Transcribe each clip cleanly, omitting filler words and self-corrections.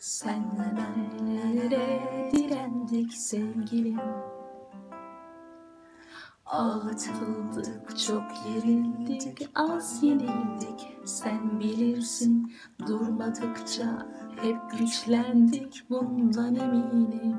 Senle benlere direndik sevgilim. Ağlatıldık, çok yerildik, az yenildik. Sen bilirsin, durmadıkça hep güçlendik, bundan eminim.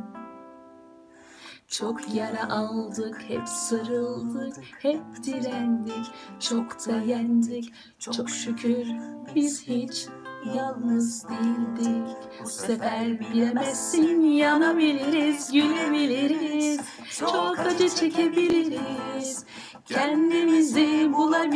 Çok yara aldık, hep sarıldık, hep direndik, çok da yendik. Çok şükür biz hiç yalnız değildik. Bu sefer bilemezsin, yanabiliriz, gülebiliriz, çok acı çekebiliriz, kendimizi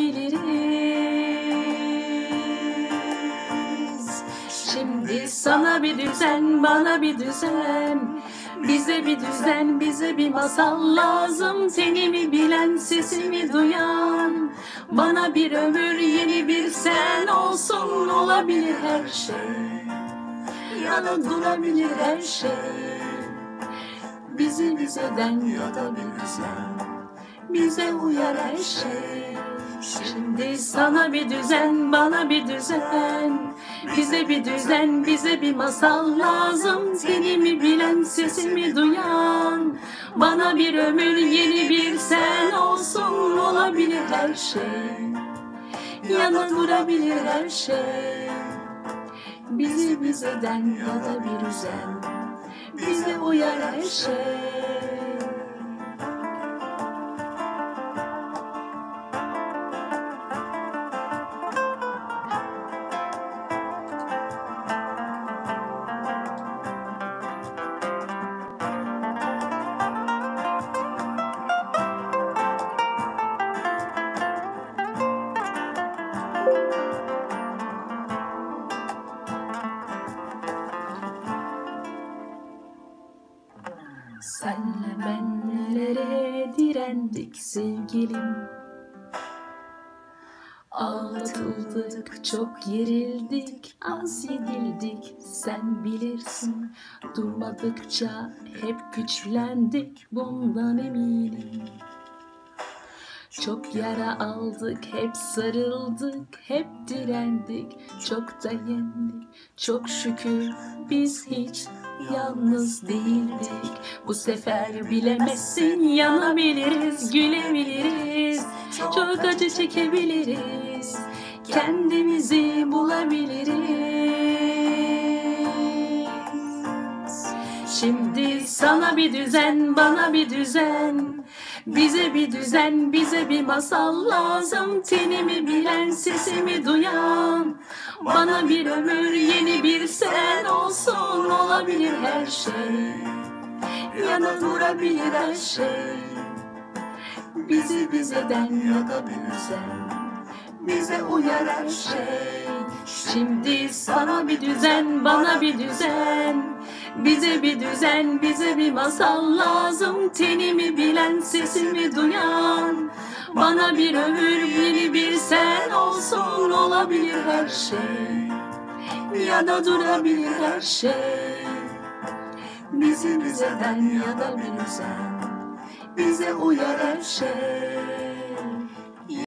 bulabiliriz. Şimdi sana bir düzen, bana bir düzen, bize bir düzen, bize bir masal lazım. Tenimi bilen, sesimi duyan, bana bir ömür, yeni bir sen olsun. Olabilir her şey, ya da durabilir her şey. Bizi bizeden ya da bir düzen, bize uyar her şey. Şimdi sana bir düzen, bana bir düzen, bize bir düzen, bize bir masal lazım. Tenimi bilen, sesimi duyan, bana bir ömür, yeni bir sen olsun. Olabilir her şey, ya da durabilir her şey. Bizi bizeden ya da bir düzen, bize uyar her şey. Senle benlere direndik sevgilim. Ağlatıldık, çok yerildik, az yenildik. Sen bilirsin, durmadıkça hep güçlendik, bundan eminim. Çok yara aldık, hep sarıldık, hep direndik, çok da yendik. Çok şükür biz hiç yalnız değildik. Bu sefer bilemezsin, yanabiliriz, gülebiliriz, çok acı çekebiliriz, kendimizi bulabiliriz. Şimdi sana bir düzen, bana bir düzen, bize bir düzen, bize bir masal lazım. Tenimi bilen, sesimi duyan, bana bir ömür, yeni bir sen olsun. Olabilir her şey, ya da durabilir her şey. Bizi bizeden ya da bir düzen, bize uyar her şey. Şimdi sana bir düzen, bana bir düzen, bize bir düzen, bize bir masal lazım. Tenimi bilen, sesimi duyan, bana bir ömür, yeni bir sen olsun. Olabilir her şey, ya da durabilir her şey. Bizi bizeden ya da bir düzen, bize uyar her şey.